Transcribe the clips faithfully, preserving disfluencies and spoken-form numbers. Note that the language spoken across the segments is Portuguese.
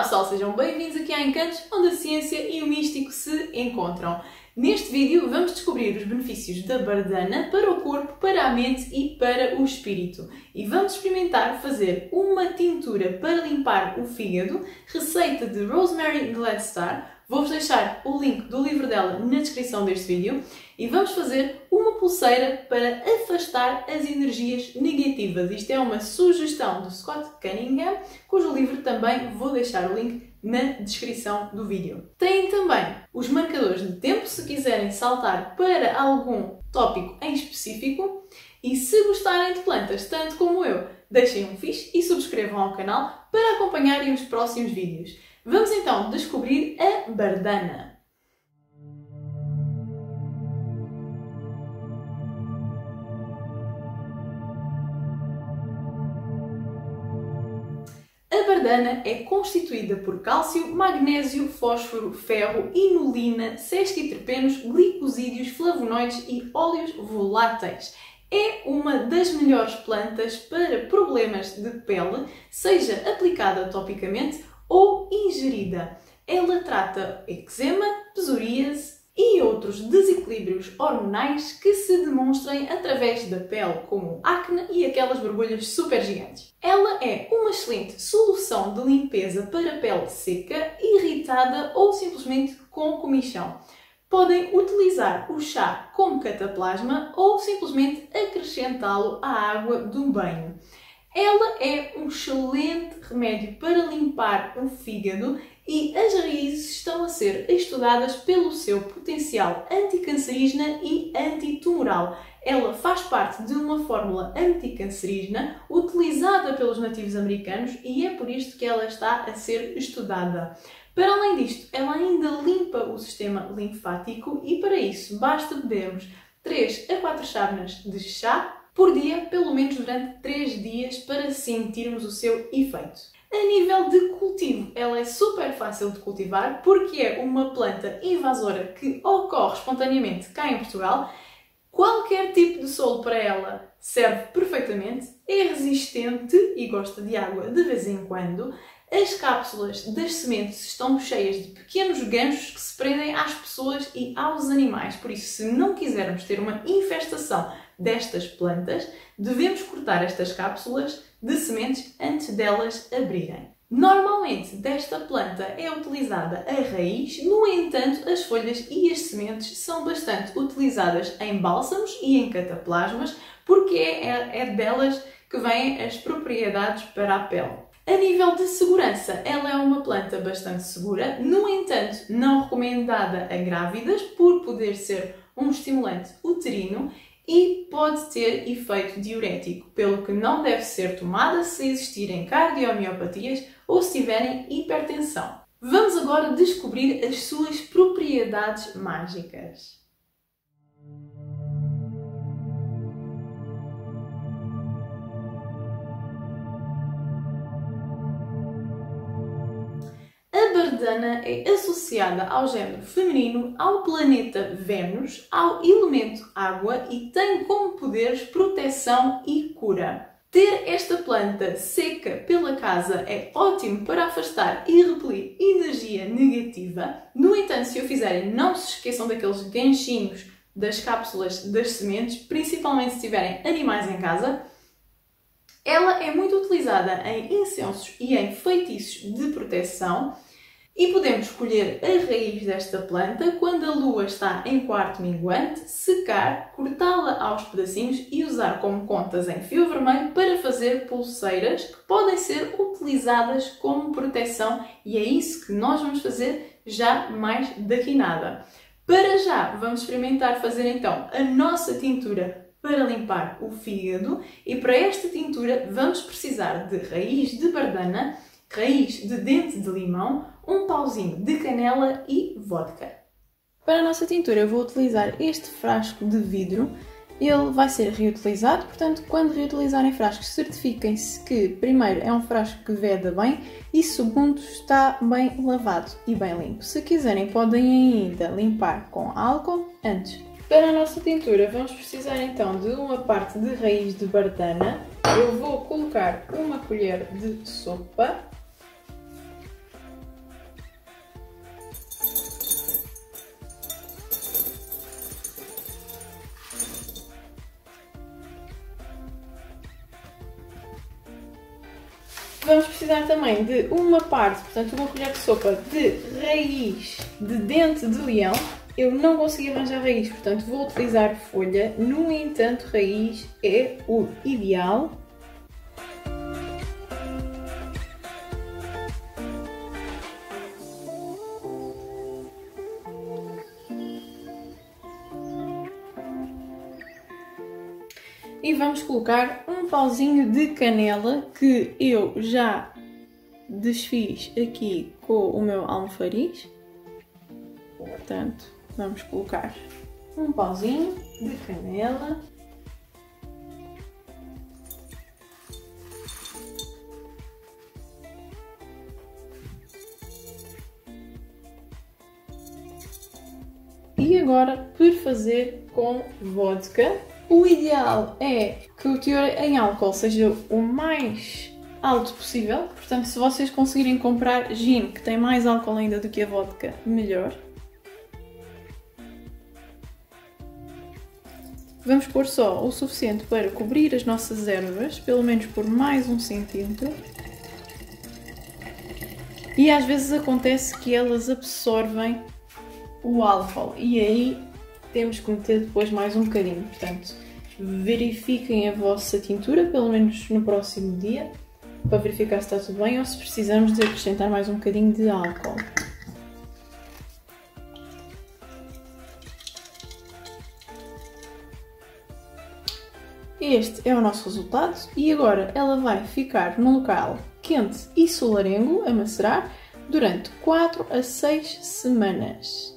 pessoal, sejam bem-vindos aqui a Encantos, onde a ciência e o místico se encontram. Neste vídeo vamos descobrir os benefícios da bardana para o corpo, para a mente e para o espírito. E vamos experimentar fazer uma tintura para limpar o fígado, receita de Rosemary Gladstar. Vou-vos deixar o link do livro dela na descrição deste vídeo. E vamos fazer uma pulseira para afastar as energias negativas. Isto é uma sugestão do Scott Cunningham, cujo livro também vou deixar o link na descrição do vídeo. Tem também os marcadores de tempo, se quiserem saltar para algum tópico em específico. E se gostarem de plantas, tanto como eu, deixem um fixe e subscrevam ao canal para acompanharem os próximos vídeos. Vamos então descobrir a bardana. A bardana é constituída por cálcio, magnésio, fósforo, ferro, inulina, sesquiterpenos, glicosídeos, flavonoides e óleos voláteis. É uma das melhores plantas para problemas de pele, seja aplicada topicamente ou ingerida. Ela trata eczema, psoríase e outros desequilíbrios hormonais que se demonstrem através da pele, como acne e aquelas borbulhas super gigantes. Ela é uma excelente solução de limpeza para pele seca, irritada ou simplesmente com comichão. Podem utilizar o chá como cataplasma ou simplesmente acrescentá-lo à água do banho. Ela é um excelente remédio para limpar o fígado e as raízes estão a ser estudadas pelo seu potencial anticancerígena e antitumoral. Ela faz parte de uma fórmula anticancerígena utilizada pelos nativos americanos e é por isto que ela está a ser estudada. Para além disto, ela ainda limpa o sistema linfático e para isso basta bebermos três a quatro chávenas de chá por dia, pelo menos durante três dias, para sentirmos o seu efeito. A nível de cultivo, ela é super fácil de cultivar porque é uma planta invasora que ocorre espontaneamente cá em Portugal. Qualquer tipo de solo para ela serve perfeitamente, é resistente e gosta de água de vez em quando. As cápsulas das sementes estão cheias de pequenos ganchos que se prendem às pessoas e aos animais. Por isso, se não quisermos ter uma infestação destas plantas, devemos cortar estas cápsulas de sementes antes delas abrirem. Normalmente, desta planta é utilizada a raiz, no entanto, as folhas e as sementes são bastante utilizadas em bálsamos e em cataplasmas, porque é, é delas que vêm as propriedades para a pele. A nível de segurança, ela é uma planta bastante segura, no entanto, não recomendada a grávidas por poder ser um estimulante uterino e pode ter efeito diurético, pelo que não deve ser tomada se existirem cardiomiopatias ou se tiverem hipertensão. Vamos agora descobrir as suas propriedades mágicas. A bardana é associada ao género feminino, ao planeta Vênus, ao elemento água e tem como poderes proteção e cura. Ter esta planta seca pela casa é ótimo para afastar e repelir energia negativa. No entanto, se o fizerem, não se esqueçam daqueles ganchinhos das cápsulas das sementes, principalmente se tiverem animais em casa. Ela é muito utilizada em incensos e em feitiços de proteção e podemos colher a raiz desta planta quando a lua está em quarto minguante, secar, cortá-la aos pedacinhos e usar como contas em fio vermelho para fazer pulseiras que podem ser utilizadas como proteção e é isso que nós vamos fazer já mais daqui nada. Para já, vamos experimentar fazer então a nossa tintura para limpar o fígado e para esta tintura vamos precisar de raiz de bardana, raiz de dente de limão, um pauzinho de canela e vodka. Para a nossa tintura eu vou utilizar este frasco de vidro. Ele vai ser reutilizado, portanto, quando reutilizarem frascos, certifiquem-se que, primeiro, é um frasco que veda bem e, segundo, está bem lavado e bem limpo. Se quiserem, podem ainda limpar com álcool antes. Para a nossa tintura, vamos precisar então de uma parte de raiz de bardana. Eu vou colocar uma colher de sopa Vamos precisar também de uma parte, portanto uma colher de sopa de raiz de dente de leão. Eu não consegui arranjar raiz, portanto vou utilizar folha, no entanto raiz é o ideal. E vamos colocar um pauzinho de canela que eu já desfiz aqui com o meu almofariz. Portanto, vamos colocar um pauzinho de canela. E agora, por fazer com vodka. O ideal é que o teor em álcool seja o mais alto possível. Portanto, se vocês conseguirem comprar gin, que tem mais álcool ainda do que a vodka, melhor. Vamos pôr só o suficiente para cobrir as nossas ervas, pelo menos por mais um centímetro. E às vezes acontece que elas absorvem o álcool e aí temos que meter depois mais um bocadinho. Portanto, verifiquem a vossa tintura, pelo menos no próximo dia, para verificar se está tudo bem ou se precisamos de acrescentar mais um bocadinho de álcool. Este é o nosso resultado e agora ela vai ficar num local quente e solarengo a macerar durante quatro a seis semanas.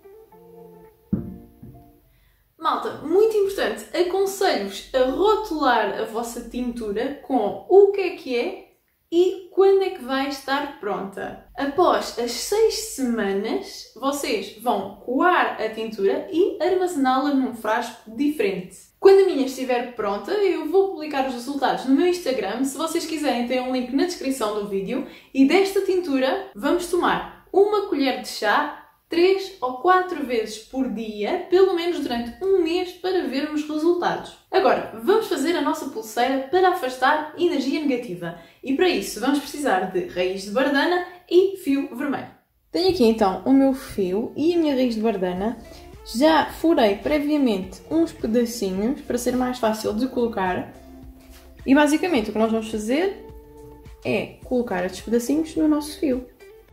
Malta, muito importante, aconselho-vos a rotular a vossa tintura com o que é que é e quando é que vai estar pronta. Após as seis semanas, vocês vão coar a tintura e armazená-la num frasco diferente. Quando a minha estiver pronta, eu vou publicar os resultados no meu Instagram. Se vocês quiserem, tem um link na descrição do vídeo. E desta tintura, vamos tomar uma colher de chá três ou quatro vezes por dia, pelo menos durante um mês, para vermos resultados. Agora, vamos fazer a nossa pulseira para afastar energia negativa. E para isso, vamos precisar de raiz de bardana e fio vermelho. Tenho aqui então o meu fio e a minha raiz de bardana. Já furei previamente uns pedacinhos para ser mais fácil de colocar. E basicamente o que nós vamos fazer é colocar estes pedacinhos no nosso fio.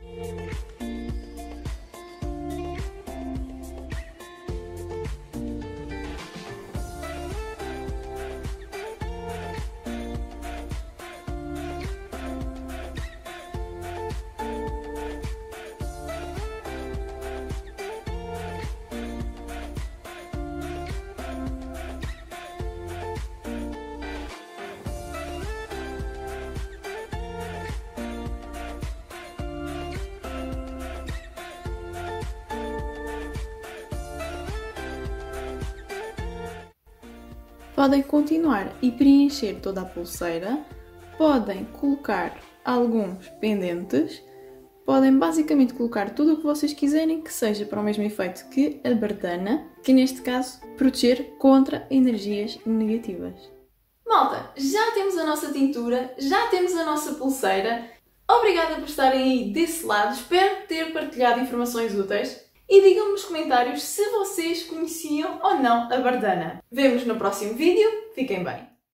Podem continuar e preencher toda a pulseira, podem colocar alguns pendentes, podem basicamente colocar tudo o que vocês quiserem que seja para o mesmo efeito que a bardana, que neste caso proteger contra energias negativas. Malta, já temos a nossa tintura, já temos a nossa pulseira. Obrigada por estarem aí desse lado, espero ter partilhado informações úteis. E digam-me nos comentários se vocês conheciam ou não a bardana. Vemo-nos no próximo vídeo, fiquem bem!